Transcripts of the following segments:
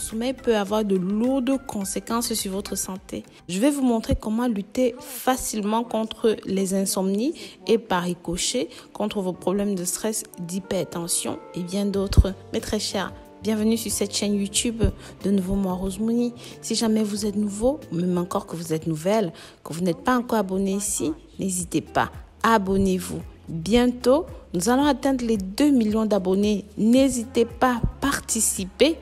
sommeil peut avoir de lourdes conséquences sur votre santé. Je vais vous montrer comment lutter facilement contre les insomnies et par ricochet contre vos problèmes de stress, d'hypertension et bien d'autres. Mes très chers, bienvenue sur cette chaîne YouTube. De nouveau, moi Rose Mouni. Si jamais vous êtes nouveau, ou même encore que vous êtes nouvelle, que vous n'êtes pas encore abonné ici, n'hésitez pas, abonnez-vous. Bientôt, nous allons atteindre les 2 millions d'abonnés. N'hésitez pas, participez.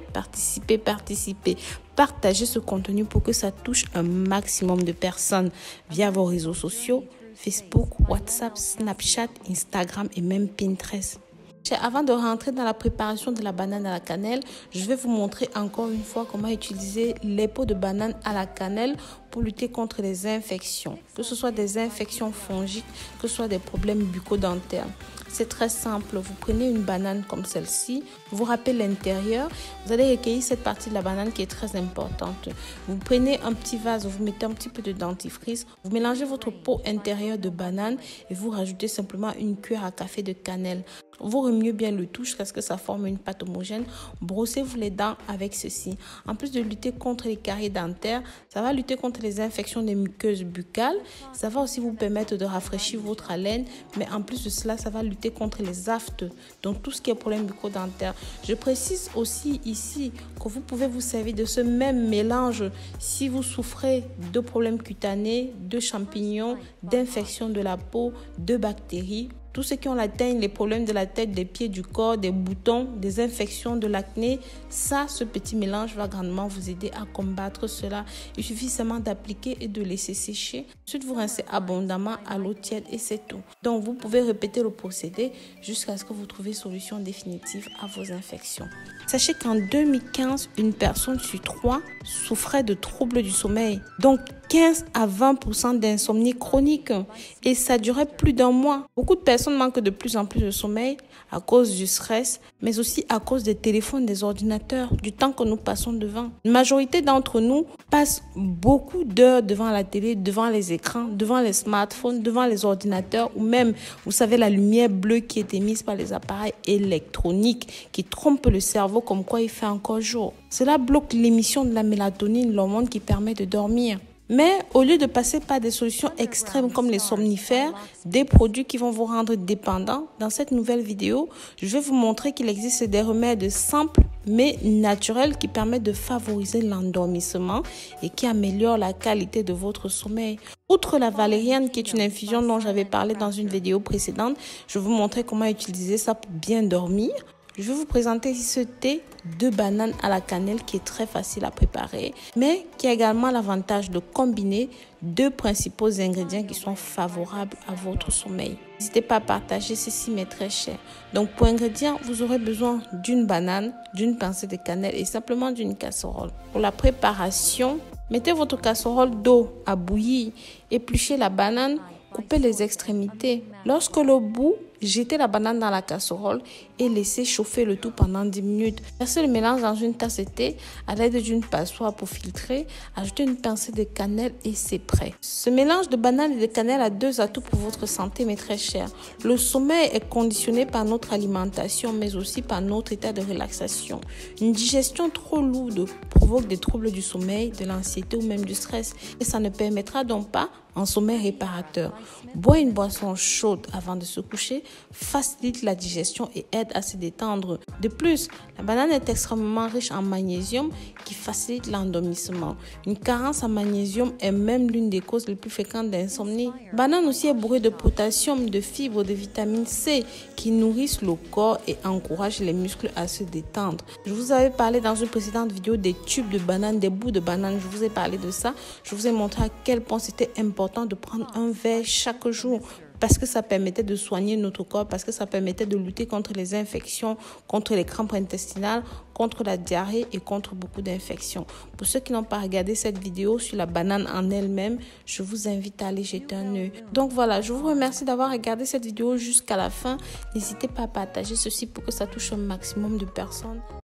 Partagez ce contenu pour que ça touche un maximum de personnes via vos réseaux sociaux, Facebook, WhatsApp, Snapchat, Instagram et même Pinterest. Avant de rentrer dans la préparation de la banane à la cannelle, je vais vous montrer encore une fois comment utiliser les peaux de banane à la cannelle pour lutter contre les infections, que ce soit des infections fongiques, que ce soit des problèmes bucco-dentaires. C'est très simple, vous prenez une banane comme celle-ci, vous râpez l'intérieur, vous allez recueillir cette partie de la banane qui est très importante. Vous prenez un petit vase, vous mettez un petit peu de dentifrice, vous mélangez votre peau intérieure de banane et vous rajoutez simplement une cuillère à café de cannelle. Vous remuez bien le tout jusqu'à ce que ça forme une pâte homogène. Brossez-vous les dents avec ceci. En plus de lutter contre les caries dentaires, ça va lutter contre les infections des muqueuses buccales. Ça va aussi vous permettre de rafraîchir votre haleine. Mais en plus de cela, ça va lutter contre les aftes, donc tout ce qui est problème bucco-dentaire. Je précise aussi ici que vous pouvez vous servir de ce même mélange si vous souffrez de problèmes cutanés, de champignons, d'infections de la peau, de bactéries. Tous ceux qui ont la teigne, les problèmes de la tête, des pieds, du corps, des boutons, des infections, de l'acné, ce petit mélange va grandement vous aider à combattre cela. Il suffit seulement d'appliquer et de laisser sécher. Ensuite, vous rincez abondamment à l'eau tiède et c'est tout. Donc, vous pouvez répéter le procédé jusqu'à ce que vous trouviez solution définitive à vos infections. Sachez qu'en 2015, une personne sur 3 souffrait de troubles du sommeil. Donc, 15 à 20% d'insomnie chronique et ça durait plus d'un mois. Beaucoup de personnes manquent de plus en plus de sommeil à cause du stress, mais aussi à cause des téléphones, des ordinateurs, du temps que nous passons devant. Une majorité d'entre nous passent beaucoup d'heures devant la télé, devant les écrans, devant les smartphones, devant les ordinateurs ou même, vous savez, la lumière bleue qui est émise par les appareils électroniques qui trompent le cerveau comme quoi il fait encore jour. Cela bloque l'émission de la mélatonine, l'hormone qui permet de dormir. Mais au lieu de passer par des solutions extrêmes comme les somnifères, des produits qui vont vous rendre dépendants, dans cette nouvelle vidéo, je vais vous montrer qu'il existe des remèdes simples mais naturels qui permettent de favoriser l'endormissement et qui améliorent la qualité de votre sommeil. Outre la valériane qui est une infusion dont j'avais parlé dans une vidéo précédente, je vais vous montrer comment utiliser ça pour bien dormir. Je vais vous présenter ici ce thé de banane à la cannelle qui est très facile à préparer, mais qui a également l'avantage de combiner 2 principaux ingrédients qui sont favorables à votre sommeil. N'hésitez pas à partager ceci, mes très chers. Donc, pour ingrédients, vous aurez besoin d'une banane, d'une pincée de cannelle et simplement d'une casserole. Pour la préparation, mettez votre casserole d'eau à bouillir, épluchez la banane, coupez les extrémités. Lorsque le bout, jetez la banane dans la casserole et laissez chauffer le tout pendant 10 minutes. Versez le mélange dans une tasse de thé à l'aide d'une passoire pour filtrer. Ajoutez une pincée de cannelle et c'est prêt. Ce mélange de banane et de cannelle a 2 atouts pour votre santé, mes très chers. Le sommeil est conditionné par notre alimentation, mais aussi par notre état de relaxation. Une digestion trop lourde provoque des troubles du sommeil, de l'anxiété ou même du stress. Et ça ne permettra donc pas un sommeil réparateur. Boire une boisson chaude avant de se coucher facilite la digestion et aide à se détendre. De plus, la banane est extrêmement riche en magnésium qui facilite l'endormissement. Une carence en magnésium est même l'une des causes les plus fréquentes d'insomnie. La banane aussi est bourrée de potassium, de fibres, de vitamine C qui nourrissent le corps et encouragent les muscles à se détendre. Je vous avais parlé dans une précédente vidéo des tubes de banane, des bouts de banane. Je vous ai parlé de ça. Je vous ai montré à quel point c'était important de prendre un verre chaque jour parce que ça permettait de soigner notre corps, parce que ça permettait de lutter contre les infections, contre les crampes intestinales, contre la diarrhée et contre beaucoup d'infections. Pour ceux qui n'ont pas regardé cette vidéo sur la banane en elle-même, je vous invite à aller jeter un œil. Donc voilà, je vous remercie d'avoir regardé cette vidéo jusqu'à la fin. N'hésitez pas à partager ceci pour que ça touche un maximum de personnes.